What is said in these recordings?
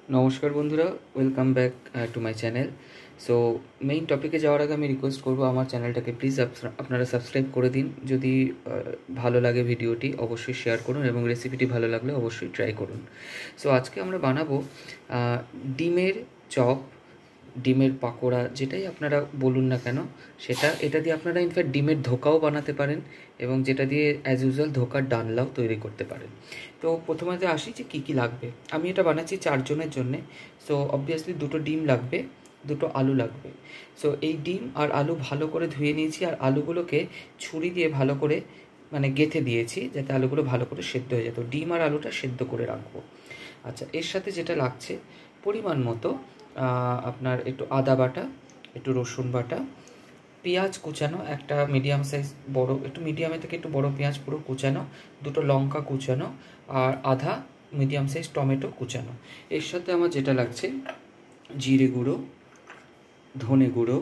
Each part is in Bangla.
নমস্কার বন্ধুরা, welcome back to my channel. So main টপিকে যাওয়ার আগে আমি রিকোয়েস্ট করবো আমার চ্যানেলটাকে প্লিজ আপনারা সাবস্ক্রাইব করে দিন। যদি ভালো লাগে ভিডিওটি অবশ্যই শেয়ার করুন এবং রেসিপিটি ভালো লাগলে অবশ্যই ট্রাই করুন। সো আজকে আমরা বানাবো ডিমের চপ, ডিমের পাকোড়া, যেটাই আপনারা বলুন না কেন এটা দিয়ে আপনারা ইনফ্যাক্ট ডিমের ধোকাও বানাতে পারেন এবং যেটা দিয়ে অ্যাজ ইউজুয়াল ধোকার ডালনাও তৈরি করতে পারেন। তো প্রথমে আসি যে কী কী লাগবে। আমি এটা বানাচ্ছি 4 জনের জন্যে। সো অবভিয়াসলি 2টো ডিম লাগবে, 2টো আলু লাগবে। সো এই ডিম আর আলু ভালো করে ধুয়ে নিয়েছি আর আলুগুলোকে ছুরি দিয়ে ভালো করে গেঁথে দিয়েছি যাতে আলুগুলো ভালো করে সেদ্ধ হয়ে যেত। ডিম আর আলুটা সেদ্ধ করে রাখবো। আচ্ছা, এর সাথে যেটা লাগছে পরিমাণ মতো আপনার একটু আদা বাটা, একটু রসুন বাটা, পেঁয়াজ কুচানো একটা মিডিয়াম সাইজ বড়, একটু মিডিয়ামের থেকে একটু বড় পেঁয়াজ পুরো কুচানো, 2টো লঙ্কা কুচানো আর আধা মিডিয়াম সাইজ টমেটো কুচানো। এর সাথে আমার যেটা লাগছে জিরে গুঁড়ো, ধনে গুঁড়ো,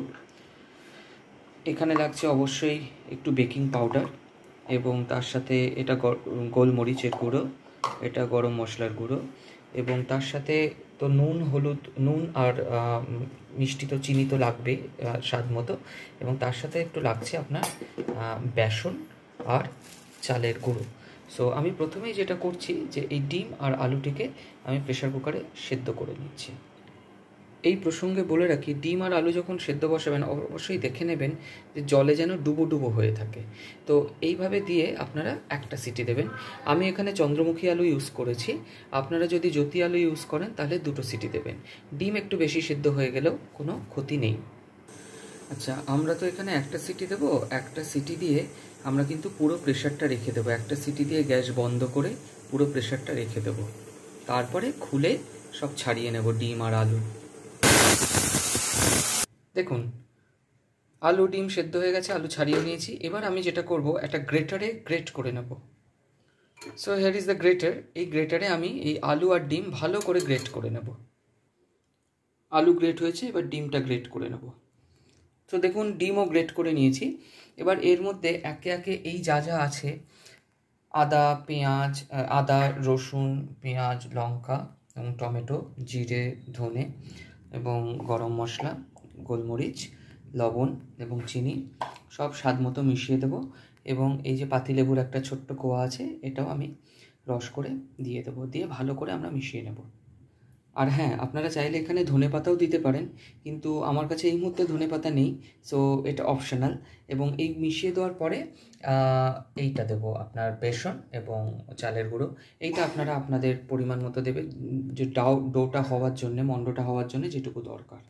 এখানে লাগছে অবশ্যই একটু বেকিং পাউডার এবং তার সাথে এটা গোলমরিচের গুঁড়ো, এটা গরম মশলার গুঁড়ো এবং তার সাথে তো নুন, হলুদ, নুন আর মিষ্টি তো চিনি তো লাগবে স্বাদ মতো, এবং তার সাথে একটু লাগছে আপনার বেসন আর চালের গুঁড়ো। সো আমি প্রথমেই যেটা করছি যে এই ডিম আর আলুটিকে আমি প্রেশার কুকারে সেদ্ধ করে নিচ্ছি। এই প্রসঙ্গে বলে রাখি, ডিম আর আলু যখন সেদ্ধ বসাবেন অবশ্যই দেখে নেবেন যে জলে যেন ডুবো ডুবো হয়ে থাকে। তো এইভাবে দিয়ে আপনারা একটা সিটি দেবেন। আমি এখানে চন্দ্রমুখী আলু ইউজ করেছি, আপনারা যদি জ্যোতি আলু ইউজ করেন তাহলে 2টো সিটি দেবেন। ডিম একটু বেশি সেদ্ধ হয়ে গেলেও কোনো ক্ষতি নেই। আচ্ছা, আমরা তো এখানে একটা সিটি দেবো, একটা সিটি দিয়ে আমরা কিন্তু পুরো প্রেশারটা রেখে দেবো। একটা সিটি দিয়ে গ্যাস বন্ধ করে পুরো প্রেশারটা রেখে দেবো, তারপরে খুলে সব ছাড়িয়ে নেব ডিম আর আলু। দেখুন, আলু ডিম সেদ্ধ হয়ে গেছে, আলু ছাড়িয়ে নিয়েছি। এবার আমি যেটা করব, একটা গ্রেটারে গ্রেট করে নেব। So here is the grater. এই গ্রেটারে আমি এই আলু আর ডিম ভালো করে গ্রেট করে নেব। আলু গ্রেট হয়েছে, এবার ডিমটা গ্রেট করে নেব। তো দেখুন, ডিমও গ্রেট করে নিয়েছি। এবার এর মধ্যে একে একে এই যা যা আছে, আদা, পেঁয়াজ, আদা, রসুন, পেঁয়াজ, লঙ্কা এবং টমেটো, জিরে, ধনে এবং গরম মশলা, গোলমরিচ, লবণ এবং চিনি সব স্বাদ মতো মিশিয়ে দেবো। এবং এই যে পাতিলেবুর একটা ছোট্ট কোয়া আছে, এটাও আমি রস করে দিয়ে দেবো, দিয়ে ভালো করে আমরা মিশিয়ে নেব। আর হ্যাঁ, আপনারা চাইলে এখানে ধনেপাতাও দিতে পারেন, কিন্তু আমার কাছে এই মুহূর্তে ধনেপাতা নেই, সো এটা অপশনাল। এবং এই মিশিয়ে দেওয়ার পরে এইটা দেবো আপনার বেসন এবং চালের গুঁড়ো। এইটা আপনারা আপনাদের পরিমাণ মতো দেবে, যে ডোটা হওয়ার জন্যে, মন্ডটা হওয়ার জন্য যেটুকু দরকার।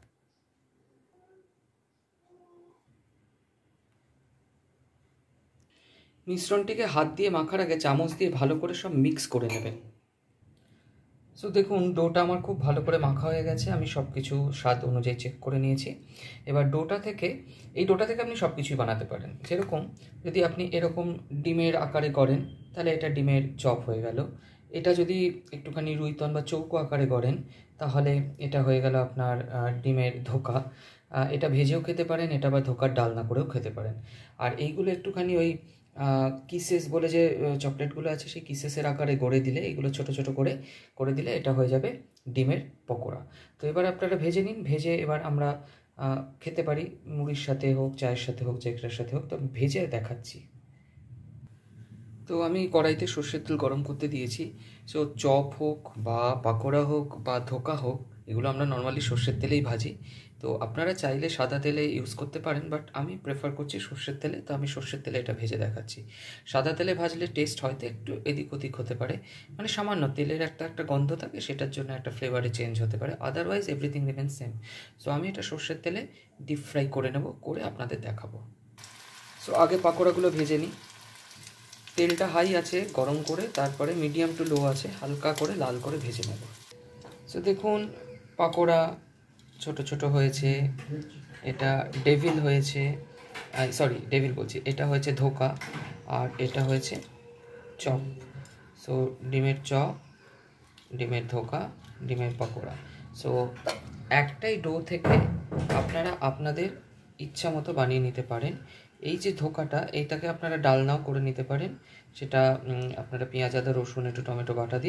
মিশ্রণটিকে হাত দিয়ে মাখার আগে চামচ দিয়ে ভালো করে সব মিক্স করে নেবেন। সো দেখুন, ডোটা আমার খুব ভালো করে মাখা হয়ে গেছে, আমি সব কিছু স্বাদ অনুযায়ী চেক করে নিয়েছি। এবার এই ডোটা থেকে আপনি সব কিছুই বানাতে পারেন। যেরকম যদি আপনি এরকম ডিমের আকারে করেন তাহলে এটা ডিমের চপ হয়ে গেল। এটা যদি একটুখানি রুইতন বা চৌকো আকারে করেন তাহলে এটা হয়ে গেল আপনার ডিমের ধোকা। এটা ভেজেও খেতে পারেন, এটা বা ধোকার ডালনা করেও খেতে পারেন। আর এইগুলো একটুখানি ওই কিসেস বলে যে চকলেটগুলো আছে, সেই কিসেসের আকারে গড়ে দিলে, এইগুলো ছোট ছোট করে দিলে এটা হয়ে যাবে ডিমের পকোড়া। তো এবার আপনারা ভেজে নিন। ভেজে এবার আমরা খেতে পারি, মুড়ির সাথে হোক, চায়ের সাথে হোক, যেটার সাথে হোক। তো ভেজে দেখাচ্ছি। তো আমি কড়াইতে সর্ষের তেল গরম করতে দিয়েছি। সো চপ হোক বা পাকোড়া হোক বা ধোকা হোক, এগুলো আমরা নর্মালি সর্ষের তেলেই ভাজি। তো আপনারা চাইলে সাদা তেলে ইউজ করতে পারেন, বাট আমি প্রেফার করছি সর্ষের তেলে, তো আমি সর্ষের তেলে এটা ভেজে দেখাচ্ছি। সাদা তেলে ভাজলে টেস্ট হয়তো একটু এদিক ওদিক হতে পারে, সামান্য তেলের একটা গন্ধ থাকে, সেটার জন্য একটা ফ্লেভারে চেঞ্জ হতে পারে, otherwise everything remains same. So আমি এটা সর্ষের তেলে ডিপ ফ্রাই করে নেব, করে আপনাদের দেখাবো। সো আগে পাকোড়াগুলো ভেজে নিই। তেলটা হাই আছে, গরম করে তারপরে মিডিয়াম টু লো আছে হালকা করে লাল করে ভেজে নেব। সো দেখুন, পাকোড়া ছোট ছোট হয়েছে, এটা ডেভিল হয়েছে, ডেভিল বলছি, এটা হয়েছে ধোকা, আর এটা হয়েছে চপ। সো ডিমের চপ, ডিমের ধোকা, ডিমের পাকোড়া। সো একটাই ডো থেকে আপনারা আপনাদের ইচ্ছা মতো বানিয়ে নিতে পারেন। এই যে ধোকাটা, এইটাকে আপনারা ডালনাও করে নিতে পারেন, সেটা আপনারা পেঁয়াজ, আদা, রসুন, একটু টমেটো বাটা দিয়ে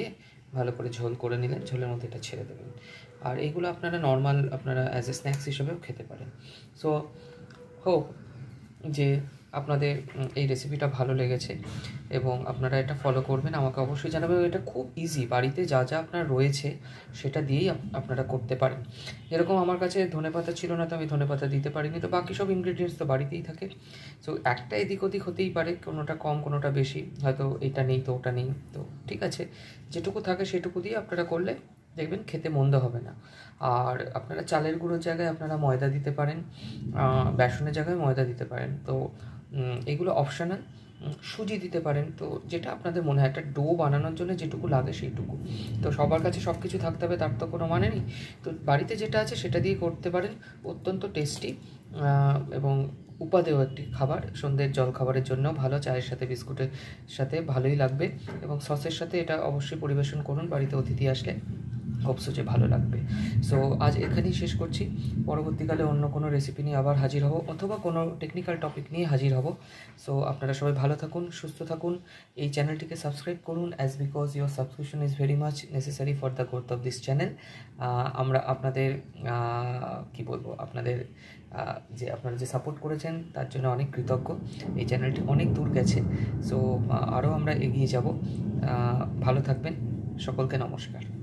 ভালো করে ঝোল করে নিলেন, ঝোলের মধ্যে এটা ছেড়ে দেবেন। আর এইগুলো আপনারা নর্মাল আপনারা অ্যাজ এ স্ন্যাক্স হিসেবেও খেতে পারেন। সো হোপ যে আপনাদের এই রেসিপিটা ভালো লেগেছে এবং আপনারা এটা ফলো করবেন। আমাকে অবশ্যই জানাবেন। এটা খুব ইজি, বাড়িতে যা যা আপনার রয়েছে সেটা দিয়েই আপনারা করতে পারেন। যেরকম আমার কাছে ধনেপাতা ছিল না, তো আমি ধনেপাতা দিতে পারিনি, তো বাকি সব ইনগ্রিডিয়েন্টস তো বাড়িতেই থাকে। সো একটা এদিক ওদিক হতেই পারে, কোনোটা কম কোনোটা বেশি, হয়তো এটা নেই তো ওটা নেই, তো ঠিক আছে, যেটুকু থাকে সেটুকু দিয়ে আপনারা করলে দেখবেন খেতে মন্দ হবে না। আর আপনারা চালের গুঁড়োর জায়গায় আপনারা ময়দা দিতে পারেন, বেসনের জায়গায় ময়দা দিতে পারেন, তো এগুলো অপশনাল। সুজি দিতে পারেন, তো যেটা আপনাদের মনে হয়, একটা ডো বানানোর জন্য যেটুকু লাগে সেইটুকু। তো সবার কাছে সব কিছু থাকতে হবে তার তো কোনো মানে নেই। তো বাড়িতে যেটা আছে সেটা দিয়ে করতে পারেন। অত্যন্ত টেস্টি এবং উপাদেয় একটি খাবার, সন্ধ্যের জল খাবারের জন্য ভালো, চায়ের সাথে বিস্কুটের সাথে ভালোই লাগবে, এবং সসের সাথে এটা অবশ্যই পরিবেশন করুন, বাড়িতে অতিথি আসলে যে ভালো লাগবে। সো আজ এখানেই শেষ করছি। পরবর্তীকালে অন্য কোনো রেসিপি নিয়ে আবার হাজির হব, অথবা কোনো টেকনিক্যাল টপিক নিয়ে হাজির হব। সো আপনারা সবাই ভালো থাকুন, সুস্থ থাকুন। এই চ্যানেলটিকে সাবস্ক্রাইব করুন, as because your subscription is very much necessary for the growth of this channel. আমরা আপনাদের কী বলবো, আপনাদের যে আপনারা যে সাপোর্ট করেছেন তার জন্য অনেক কৃতজ্ঞ। এই চ্যানেলটি অনেক দূর গেছে, সো আরও আমরা এগিয়ে যাব। ভালো থাকবেন, সকলকে নমস্কার।